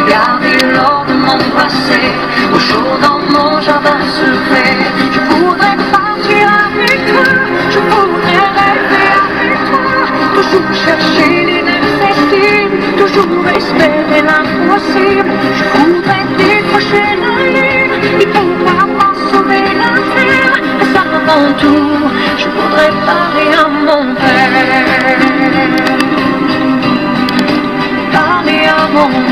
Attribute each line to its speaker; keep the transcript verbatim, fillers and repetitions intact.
Speaker 1: garder l'or de mon passé, au chaud dans mon jardin secret. Je voudrais partir avec toi, je voudrais rêver avec toi, toujours chercher l'inaccessible, toujours espérer l'impossible. Je voudrais décrocher la lune et pouvoir m'en sauver la terre. Mais ça avant tout, je voudrais parler à mon père, parler à mon père.